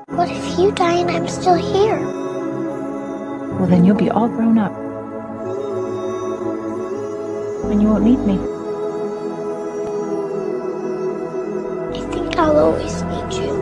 What if you die and I'm still here? Well, then you'll be all grown up. And you won't need me. I think I'll always need you.